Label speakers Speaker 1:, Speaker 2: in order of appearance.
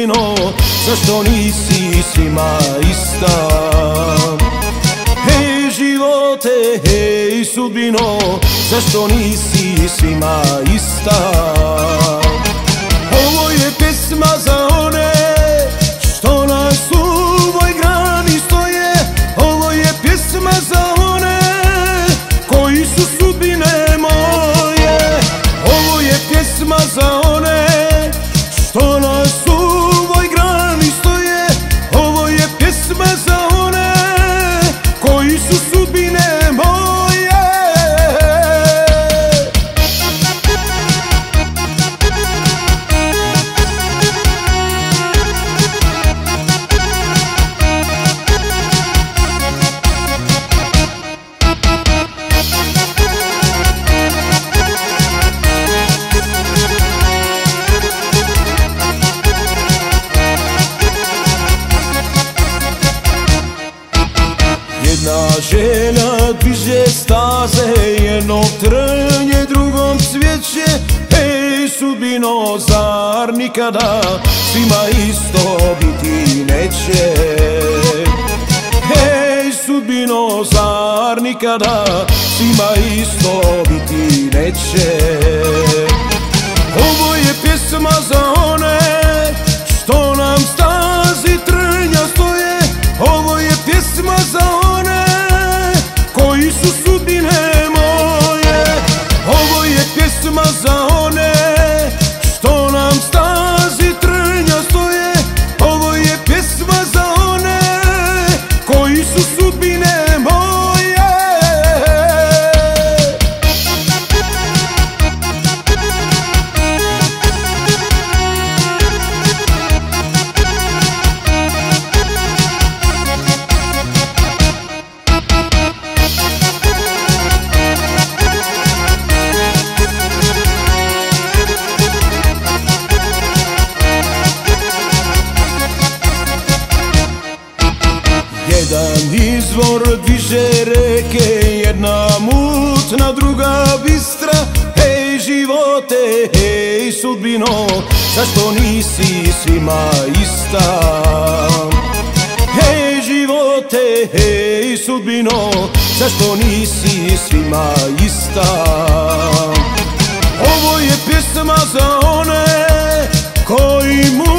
Speaker 1: sudbino, zašto nisi svima ista? Hej živote, hej sudbino, zašto nisi svima ista? Ovo je pjesma za one što na suvoj grani stoje. Ovo je pjesma za one koji su sudbine moje. Ovo je pjesma za one što na suvoj grani stoje. Ovo je pjesma za one koji su sudbine moje. Jedna želja diže staze, jedno trnje drugom cvijeće. Hej sudbino, zar nikada svima isto biti neće? Hej sudbino, zar nikada svima isto biti neće? Ovo je pjesma za one što nam stazi trnja stoje. Ovo je pjesma za one koji su sudbine moje. Ovo je pjesma za one što nam stazi trnja stoje. Ovo je pjesma za one koji su sudbine moje. Jedan izvor diže reke, jedna mutna, druga bistra. Hej živote, hej sudbino, zašto nisi svima ista? Hej živote, hej sudbino, zašto nisi svima ista? Ovo je pjesma za one koji